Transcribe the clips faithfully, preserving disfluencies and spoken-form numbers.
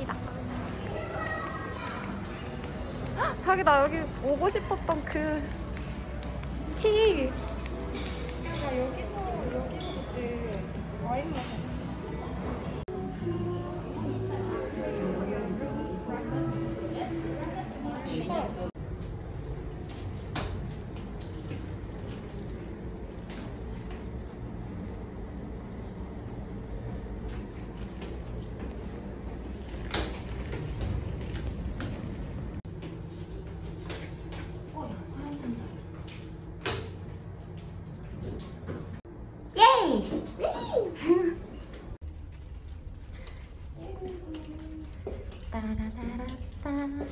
갑니다. 자기 나 여기 오고 싶었던 그 티. 나 여기서 여기서 그때 와인 마셨어. 슈가. 따라라라따.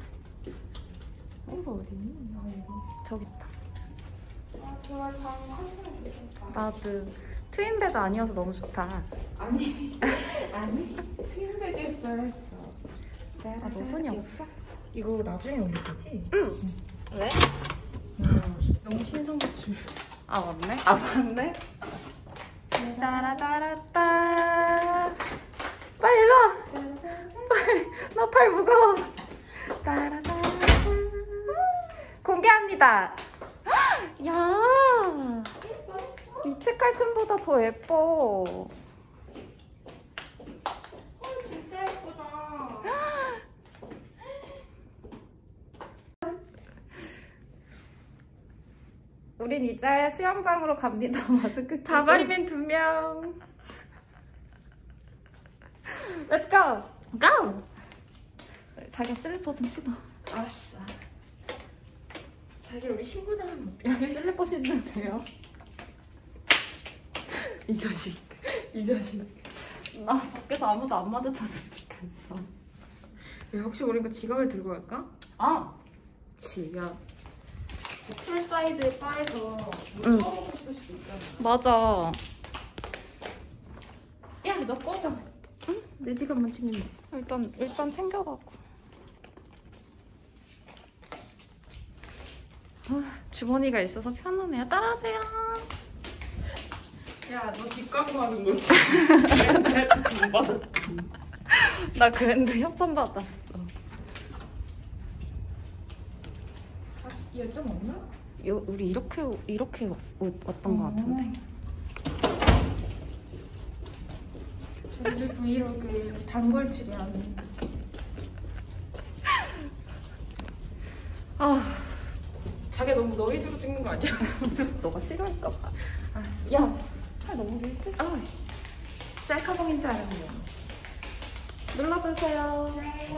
이거 어디니? 아 이거. 저기 있다. 아 정말 방 컨셉 좋겠다. 나도 트윈베드 아니어서 너무 좋다. 아니 아니 트윈베드였어야 했어. 아, 너 손이 없어? 이거 나중에 올릴 거지? 응. 왜? 너무 신선 고출. 아 맞네. 아 맞네. 따라따라따. 빨리 일로 와. 빨리. 나 팔 무거워. 따라따라. 공개합니다. 야. 이 책 칼튼보다 더 예뻐. 어 진짜 예쁘다. 우린 이제 수영장으로 갑니다. 마스크 끼고. 바바리맨 두 명. Let's go. Go. 자기가 슬리퍼 좀 신어. 알았어. 자기 우리 신고 다니면 어떡해? 여기 슬리퍼 신는데요. 이 자식. 이 자식. 나 밖에서 아무도 안 마주쳤으면 좋겠어. 야, 혹시 모르니까 지갑을 들고 갈까? 아. 지갑. 풀사이드 바에서 응. 먹고 싶을 수도 있잖아. 맞아. 야, 너 꺼져. 응? 내 지갑만 챙기면 돼. 일단 일단 챙겨가고. 아, 주머니가 있어서 편하네요. 따라하세요. 야, 너 뒷광고 하는 거지? 맨날 돈 받았지. 나 그랜드 협찬 받았어. 아, 열정 없나? 요, 우리 이렇게 이렇게 왔, 왔던 것 같은데. 저희들 브이로그 단골 출연. 아, 자기 너무 너희스로 찍는 거 아니야? 너가 싫어할까 봐. 알았어. 야, 팔 너무 길지? 아, 셀카봉인 줄 알았네. 눌러주세요.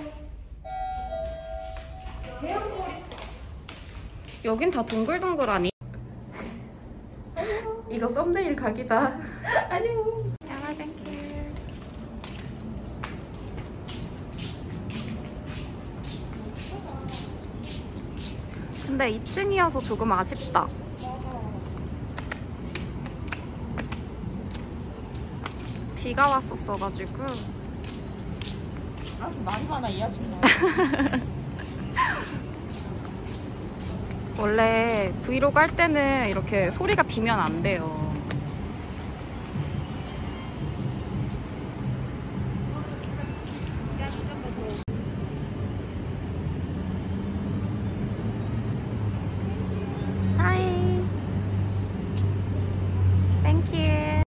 대형골 여긴 다 동글동글하니? 이거 썸네일 각이다. 안녕. 야마 땡큐. 근데 이 층이어서 조금 아쉽다. 비가 왔었어가지고. 아, 말이 많아 이 아줌마. 원래 브이로그 할 때는 이렇게 소리가 비면 안 돼요. 하이. 땡큐.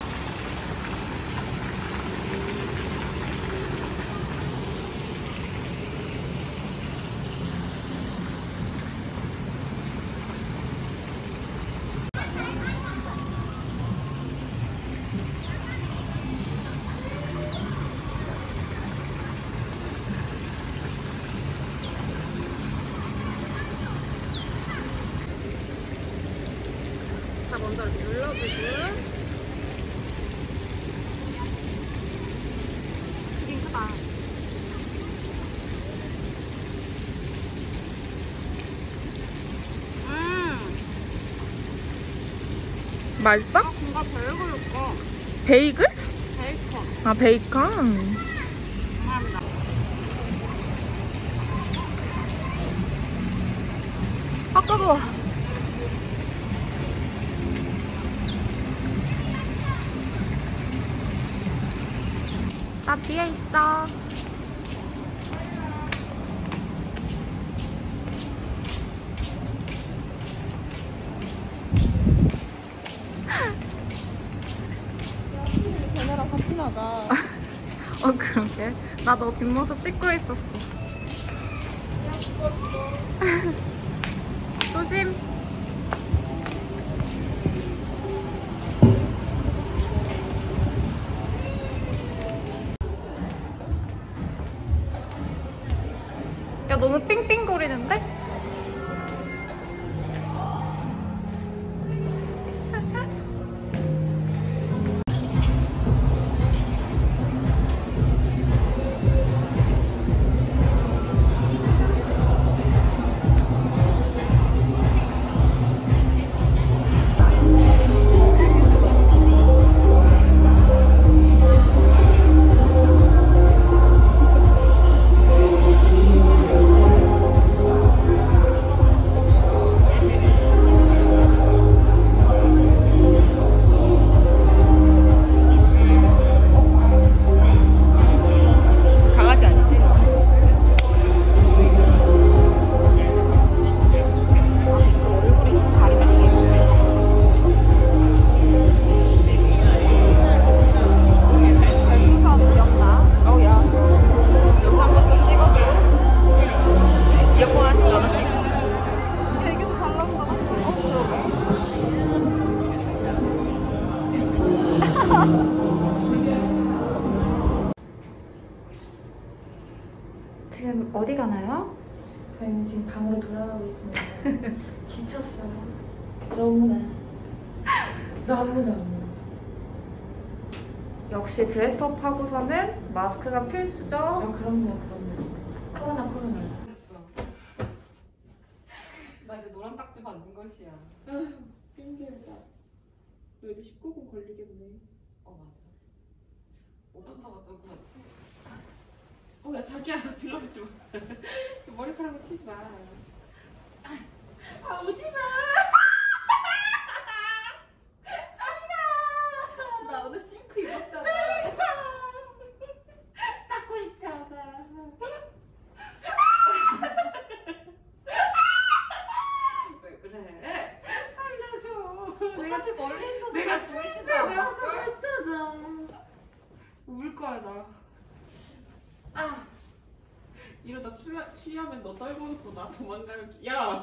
다 먼저 이렇게 눌러주고. 되게 크다. 음. 맛있어? 뭔가 베이글 거. 베이글? 베이컨. 아, 베이컨. 감사합니다. 아, 뜨거워. 나 뒤에 있어. 나랑 같이 나가. 어 그러게. 나 너 뒷모습 찍고 있었어. 조심. 야 너무 삥삥거리는데? 지금 어디 가나요? 저희는 지금 방으로 돌아가고 있습니다. 지쳤어요. 너무나. 너무너무. 역시 드레스업 하고서는 마스크가 필수죠? 아, 그럼요, 그럼요. 코로나, 코로나. 나 이제 노란 딱지 받는 것이야. 힘들다. 너 이제 십구 금 걸리겠네. 어 맞아. 오른타가 좀 그렇지. 어 야 자기야 들러붙지 마. 머리카락을 치지 마. 아 오지 마. 나 오늘 싱크 입었잖아. 닦고 싶잖아. 왜 그래? 살려줘. 어차피 멀리 있어서 내가 보이지도 않아. 보였잖아. 울 거야 나. 아 이러다 취, 취하면 너 떨궈놓고 나 도망가는 줄. 야.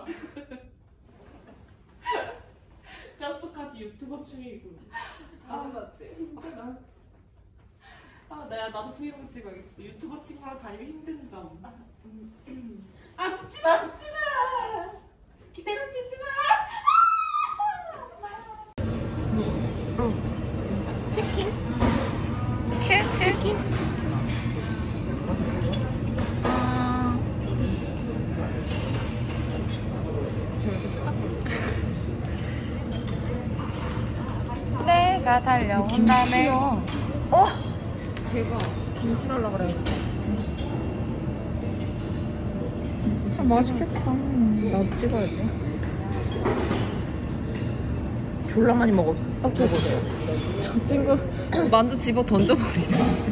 뼛속까지 유튜버 취미고. 다 맞지? 진짜 나. 아 내가 나도 브이로그 찍어야겠어. 유튜버 친구랑 다니기 힘든 점. 아 붙지 마 붙지 마. 괴롭히지 마. 응. 치킨? 치? 치킨? 아... 내가 달려온 다음에 어? 대박. 김치 달라 그래. 아, 맛있겠다. 나도 찍어야 돼. 졸라 많이 먹어. 어, 저, 저, 저 친구 만두 집어 던져버리네.